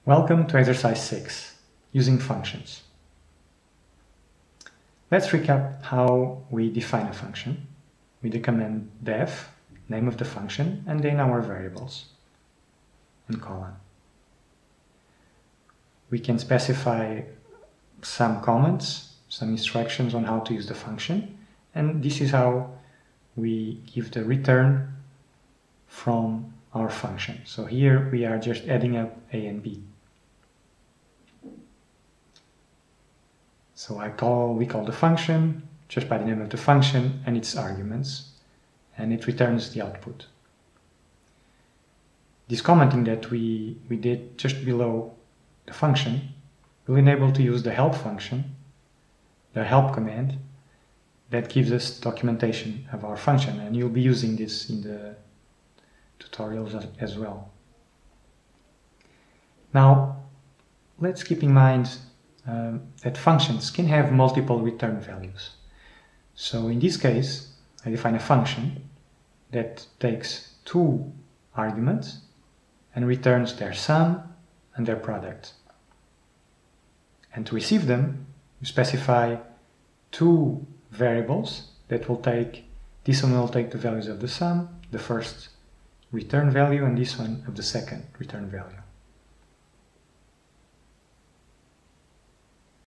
Welcome to exercise 6, using functions. Let's recap how we define a function with the command def, name of the function, and then our variables and colon. We can specify some comments, some instructions on how to use the function, and this is how we give the return from our function. So here we are just adding up a and b. So we call the function just by the name of the function and its arguments, and it returns the output. This commenting that we did just below the function will enable to use the help function, the help command, that gives us documentation of our function, and you'll be using this in the tutorials as well. Now, let's keep in mind that functions can have multiple return values. So in this case, I define a function that takes two arguments and returns their sum and their product. And to receive them, you specify two variables that will take, this one will take the values of the sum, the first return value, and this one of the second return value.